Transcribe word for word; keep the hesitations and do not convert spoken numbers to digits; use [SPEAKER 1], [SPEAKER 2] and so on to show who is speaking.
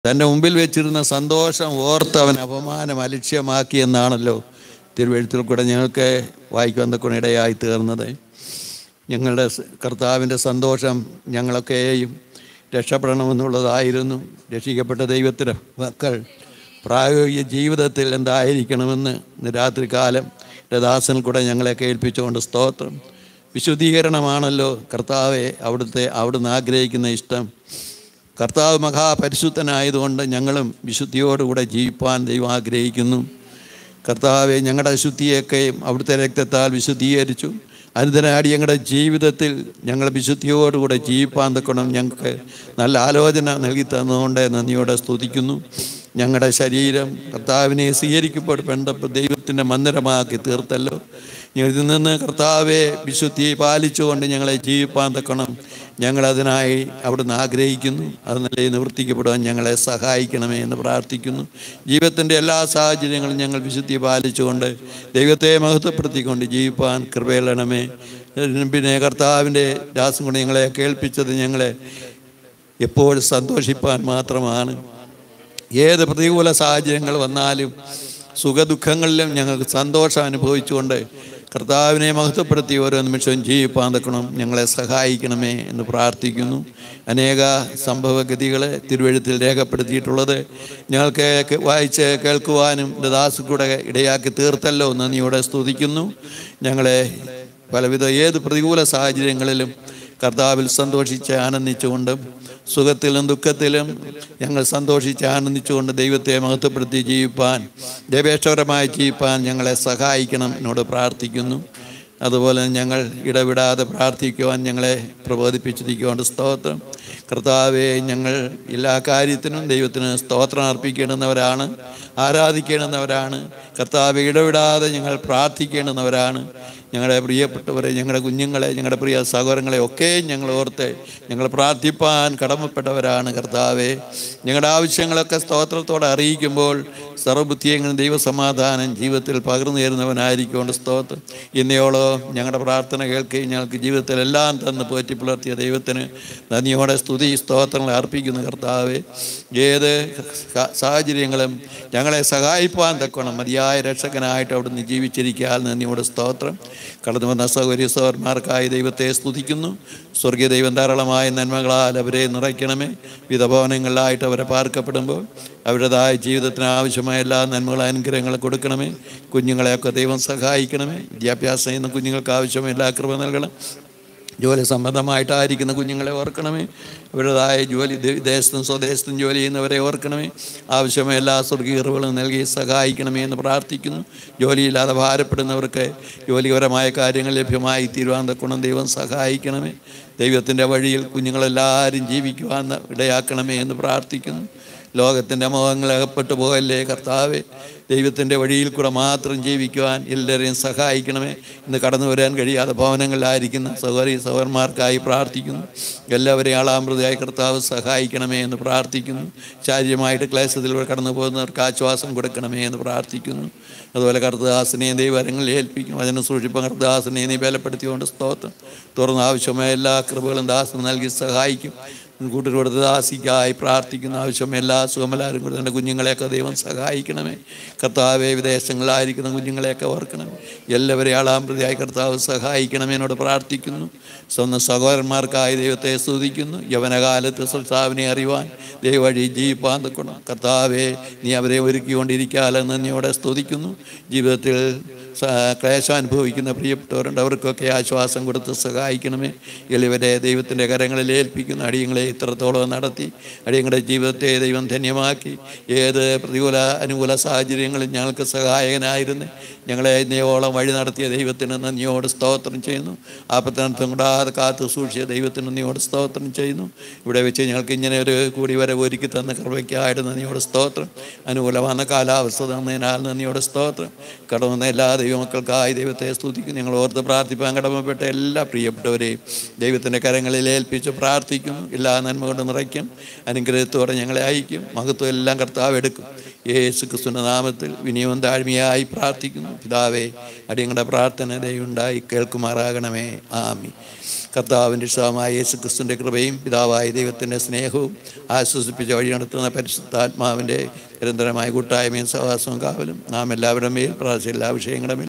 [SPEAKER 1] തൻ്റെ മുമ്പിൽ വെച്ചിരുന്ന സന്തോഷം ഓർത്ത് അവൻ അപമാനം അലക്ഷ്യമാക്കിയെന്നാണല്ലോ തിരുവെഴുത്തിൽ കൂടെ ഞങ്ങൾക്ക് വായിക്കുവാൻ തക്കവണ്ണം ഇടയായി തീർന്നത്. ഞങ്ങളുടെ കർത്താവിൻ്റെ സന്തോഷം ഞങ്ങളൊക്കെയും രക്ഷപ്പെടണമെന്നുള്ളതായിരുന്നു. രക്ഷിക്കപ്പെട്ട ദൈവത്തിൻ്റെ മക്കൾ പ്രായോഗിക ജീവിതത്തിൽ എന്തായിരിക്കണമെന്ന് ഇന്ന് രാത്രികാലം ദാസനിൽ കൂടെ ഞങ്ങളെ കേൾപ്പിച്ചുകൊണ്ട് സ്തോത്രം. വിശുദ്ധീകരണമാണല്ലോ കർത്താവെ അവിടുത്തെ അവിടുന്ന് ആഗ്രഹിക്കുന്ന ഇഷ്ടം. കർത്താവ് മഹാപരിശുദ്ധനായതുകൊണ്ട് ഞങ്ങളും വിശുദ്ധിയോടുകൂടെ ജീവിപ്പാൻ ദൈവം ആഗ്രഹിക്കുന്നു. കർത്താവെ ഞങ്ങളുടെ അശുദ്ധിയൊക്കെയും അവിടുത്തെ രക്തത്താൽ വിശുദ്ധീകരിച്ചു. അനുദിനാടി ഞങ്ങളുടെ ജീവിതത്തിൽ ഞങ്ങൾ വിശുദ്ധിയോടുകൂടെ ജീവിപ്പാൻ തക്കണം ഞങ്ങൾക്ക് നല്ല ആലോചന നൽകി തന്നതുകൊണ്ട് നന്ദിയോടെ സ്തുതിക്കുന്നു. ഞങ്ങളുടെ ശരീരം കർത്താവിനെ സ്വീകരിക്കപ്പെടേണ്ടപ്പോൾ ദൈവത്തിൻ്റെ മന്ദിരമാക്കി തീർത്തല്ലോ. ഇതിൽ നിന്ന് കർത്താവെ വിശുദ്ധി പാലിച്ചുകൊണ്ട് ഞങ്ങളെ ജീവിപ്പാൻ തക്കണം ഞങ്ങളതിനായി അവിടുന്ന് ആഗ്രഹിക്കുന്നു. അത് നല്ല നിവർത്തിക്കപ്പെടുവാൻ ഞങ്ങളെ സഹായിക്കണമേ എന്ന് പ്രാർത്ഥിക്കുന്നു. ജീവിതത്തിൻ്റെ എല്ലാ സാഹചര്യങ്ങളും ഞങ്ങൾ വിശുദ്ധി പാലിച്ചുകൊണ്ട് ദൈവത്തെ മഹത്വപ്പെടുത്തിക്കൊണ്ട് ജീവിപ്പാൻ കൃപയിടണമേ. പിന്നെ കർത്താവിൻ്റെ ദാസം കൊണ്ട് ഞങ്ങളെ കേൾപ്പിച്ചത് ഞങ്ങളെ എപ്പോഴും സന്തോഷിപ്പാൻ മാത്രമാണ്. ഏത് പ്രതികൂല സാഹചര്യങ്ങൾ വന്നാലും സുഖദുഃഖങ്ങളിലും ഞങ്ങൾക്ക് സന്തോഷം അനുഭവിച്ചുകൊണ്ട് കർത്താവിനെ മഹത്വപ്പെടുത്തി ഓരോ നിമിഷവും ജീവിപ്പാൻ തക്കണം ഞങ്ങളെ സഹായിക്കണമേ എന്ന് പ്രാർത്ഥിക്കുന്നു. അനേക സംഭവഗതികളെ തിരുവെഴുത്തിൽ രേഖപ്പെടുത്തിയിട്ടുള്ളത് ഞങ്ങൾക്ക് വായിച്ച് കേൾക്കുവാനും ദാസ് കൂടെ ഇടയാക്കി തീർത്തല്ലോ നന്ദിയോടെ സ്തുതിക്കുന്നു. ഞങ്ങളെ പലവിധ ഏത് പ്രതികൂല സാഹചര്യങ്ങളിലും കർത്താവിൽ സന്തോഷിച്ച് ആനന്ദിച്ചുകൊണ്ടും സുഖത്തിലും ദുഃഖത്തിലും ഞങ്ങൾ സന്തോഷിച്ച് ആനന്ദിച്ചുകൊണ്ട് ദൈവത്തെ മഹത്വപ്പെടുത്തി ജീവിപ്പാൻ ദൈവേഷ്ടപരമായി ജീവിപ്പാൻ ഞങ്ങളെ സഹായിക്കണം എന്നോട് പ്രാർത്ഥിക്കുന്നു. അതുപോലെ ഞങ്ങൾ ഇടവിടാതെ പ്രാർത്ഥിക്കുവാൻ ഞങ്ങളെ പ്രബോധിപ്പിച്ചിരിക്കുകൊണ്ട് സ്തോത്രം. കർത്താവെ ഞങ്ങൾ എല്ലാ കാര്യത്തിനും ദൈവത്തിന് സ്തോത്രം അർപ്പിക്കേണ്ടുന്നവരാണ്, ആരാധിക്കേണ്ടുന്നവരാണ്. കർത്താവെ ഇടവിടാതെ ഞങ്ങൾ പ്രാർത്ഥിക്കേണ്ടുന്നവരാണ്. ഞങ്ങളുടെ പ്രിയപ്പെട്ടവരെ, ഞങ്ങളുടെ കുഞ്ഞുങ്ങളെ, ഞങ്ങളുടെ പ്രിയ സഹോദരങ്ങളെ ഒക്കെ ഞങ്ങൾ ഓർത്ത് ഞങ്ങൾ പ്രാർത്ഥിപ്പാൻ കടമപ്പെട്ടവരാണ്. കർത്താവെ ഞങ്ങളുടെ ആവശ്യങ്ങളൊക്കെ സ്തോത്രത്തോടെ അറിയിക്കുമ്പോൾ സർവബുദ്ധിയെങ്കിലും ദൈവസമാധാനം ജീവിതത്തിൽ പകർന്നു തരുന്നവനായിരിക്കൊണ്ട് സ്തോത്രം. ഇന്നയോളോ ഞങ്ങളുടെ പ്രാർത്ഥന കേൾക്കുകയും ഞങ്ങൾക്ക് ജീവിതത്തിൽ എല്ലാം തന്ന് പോറ്റി പുലർത്തിയ ദൈവത്തിന് നന്ദിയോടെ സ്തുതി സ്തോത്രങ്ങളെ അർപ്പിക്കുന്ന കർത്താവെ ഏത് സാഹചര്യങ്ങളും ഞങ്ങളെ സഹായിപ്പാൻ തക്കണം മതിയായ രക്ഷകനായിട്ട് അവിടുന്ന് ജീവിച്ചിരിക്കാൻ നന്ദിയോടെ സ്തോത്രം. കടന്നു വന്ന സൗകര്യ സഹോദരന്മാർക്കായി ദൈവത്തെ സ്തുതിക്കുന്നു. സ്വർഗീയ ദൈവം ധാരാളമായ നന്മകളാൽ അവരെ നിറയ്ക്കണമേ. വിധഭവനങ്ങളിലായിട്ട് അവരെ പാർക്കപ്പെടുമ്പോൾ അവരുടേതായ ജീവിതത്തിന് ആവശ്യമായ എല്ലാ നന്മകളും അനുഗ്രഹങ്ങളും കൊടുക്കണമേ. കുഞ്ഞുങ്ങളെയൊക്കെ ദൈവം സഹായിക്കണമേ. വിദ്യാഭ്യാസം ചെയ്യുന്ന കുഞ്ഞുങ്ങൾക്ക് ആവശ്യമായ എല്ലാ കൃപ നൽകണം. ജോലി സംബന്ധമായിട്ടായിരിക്കുന്ന കുഞ്ഞുങ്ങളെ ഓർക്കണമേ. അവരുടേതായ ജോലി ദേശത്തും സ്വദേശത്തും ജോലി ചെയ്യുന്നവരെ ഓർക്കണമേ. ആവശ്യമായ എല്ലാ സ്വർഗീയ കൃപകളും നൽകി സഹായിക്കണമേ എന്ന് പ്രാർത്ഥിക്കുന്നു. ജോലിയില്ലാതെ ഭാരപ്പെടുന്നവർക്ക് ജോലിപരമായ കാര്യങ്ങൾ ലഭ്യമായി തീരുവാൻ തക്കണം ദൈവം സഹായിക്കണമേ. ദൈവത്തിൻ്റെ വഴിയിൽ കുഞ്ഞുങ്ങളെല്ലാവരും ജീവിക്കുവാൻ ഇടയാക്കണമേ എന്ന് പ്രാർത്ഥിക്കുന്നു. ലോകത്തിൻ്റെ മോഹങ്ങൾ അകപ്പെട്ടു പോകല്ലേ കർത്താവെ. ദൈവത്തിൻ്റെ വഴിയിൽ കൂടെ മാത്രം ജീവിക്കുവാൻ എല്ലാവരെയും സഹായിക്കണമേ. ഇന്ന് കടന്നു വരാൻ കഴിയാതെ ഭവനങ്ങളിലായിരിക്കുന്ന സഹോദരി സഹോദരന്മാർക്കായി പ്രാർത്ഥിക്കുന്നു. എല്ലാവരെയും ആളാമൃതയായി കർത്താവ് സഹായിക്കണമേ എന്ന് പ്രാർത്ഥിക്കുന്നു. ശാരീരികമായിട്ട് ക്ലേശത്തിലൂടെ കടന്നു പോകുന്നവർക്ക് ആശ്വാസം കൊടുക്കണമേ എന്ന് പ്രാർത്ഥിക്കുന്നു. അതുപോലെ കർത്തദാസനെയും ദൈവകരങ്ങളിൽ ഏൽപ്പിക്കും. അതിനെ സൂക്ഷിപ്പം കർത്തദാസനെ നീ ബലപ്പെടുത്തിക്കൊണ്ട് സ്തോത്രം. തുറന്ന് ആവശ്യമായ എല്ലാ കൃപകളും ദാസന് നൽകി സഹായിക്കും. കൂട്ടുകൊടുത്ത് ദാസിക്കായി പ്രാർത്ഥിക്കുന്ന ആവശ്യം എല്ലാ സുഖമലാരും കൂടെ എൻ്റെ കുഞ്ഞുങ്ങളെയൊക്കെ ദൈവം സഹായിക്കണമേ. കർത്താവെ വിദേശങ്ങളിലായിരിക്കുന്ന കുഞ്ഞുങ്ങളെയൊക്കെ ഓർക്കണമേ. എല്ലാവരെയും ആളാമൃതിയായി കർത്താവ് സഹായിക്കണമേ എന്നോട് പ്രാർത്ഥിക്കുന്നു. സ്വന്തം സഹോദരന്മാർക്കായി ദൈവത്തെ സ്തുതിക്കുന്നു. യവനകാലത്ത് കർത്താവിനെ അറിയുവാൻ ദൈവ വഴി ജീവിപ്പാൻ തക്കണം കർത്താവെ നീ അവരെ ഒരുക്കിക്കൊണ്ടിരിക്കാലെന്ന് നന്ദിയോടെ സ്തുതിക്കുന്നു. ജീവിതത്തിൽ ക്ലേശം അനുഭവിക്കുന്ന പ്രിയപ്പെട്ടവരുണ്ട്. അവർക്കൊക്കെ ആശ്വാസം കൊടുത്ത് സഹായിക്കണമേ. എളിവരെ ദൈവത്തിൻ്റെ കരങ്ങളിൽ ഏൽപ്പിക്കുന്ന അടിയങ്ങളെ ഇത്രത്തോളം നടത്തി അടിയങ്ങളുടെ ജീവിതത്തെ ദൈവം ധന്യമാക്കി ഏത് പ്രതികൂല അനുകൂല സാഹചര്യങ്ങളിൽ ഞങ്ങൾക്ക് സഹായകനായിരുന്നു ഞങ്ങളെ ഇന്നയോളം വഴി നടത്തിയ ദൈവത്തിന് നന്ദിയോട് സ്തോത്രം ചെയ്യുന്നു. ആപത്തിനർത്ഥം കൂടാതെ കാത്തു സൂക്ഷിച്ച ദൈവത്തിന് നന്ദിയോട് സ്തോത്രം ചെയ്യുന്നു. ഇവിടെ വെച്ച് ഞങ്ങൾക്ക് ഇങ്ങനെ ഒരു കൂടി വരെ ഒരുക്കി തന്ന കൃപയ്ക്കായിട്ട് നന്ദിയോട് സ്തോത്രം. അനുകൂലமான കാലാവസ്ഥ തന്നതിനാൽ നന്ദിയോട് സ്തോത്രം. കടന്നുവന്ന എല്ലാ ദൈവമക്കൾക്കായി ദൈവത്തെ സ്തുതിക്കും. ഞങ്ങൾ ഓർത്ത് പ്രാർത്ഥിപ്പാൻ കടമപ്പെട്ട എല്ലാ പ്രിയപ്പെട്ടവരെയും ദൈവത്തിൻ്റെ കരങ്ങളിൽ ഏൽപ്പിച്ച് പ്രാർത്ഥിക്കുന്നു. എല്ലാ നന്മ കൊണ്ട് നിറയ്ക്കും. അനുഗ്രഹത്തോടെ ഞങ്ങളെ അയക്കും. മഹത്വം എല്ലാം കർത്താവ് എടുക്കും. യേശു ക്രിസ്തുവിന്റെ നാമത്തിൽ വിനയവും താഴ്മയായി പ്രാർത്ഥിക്കുന്നു. പിതാവേ, അടിയങ്ങളുടെ പ്രാർത്ഥന ദയവുണ്ടായി കേൾക്കുമാറാകണമേ. ആമീൻ. കർത്താവിൻ്റെ ഇഷ്ടമായ യേശു ക്രിസ്തുവിൻ്റെ കൃപയും പിതാവായ ദൈവത്തിൻ്റെ സ്നേഹവും ആശ്വസിപ്പിച്ച വഴി നടത്തുന്ന പരിശുദ്ധാത്മാവിൻ്റെ നിരന്തരമായ കൂട്ടായ്മയും സഹവാസവും കാവലും നാം എല്ലാവരുടെ മേൽ പ്രാർത്ഥിച്ച എല്ലാ വിഷയങ്ങളുടെ മേൽ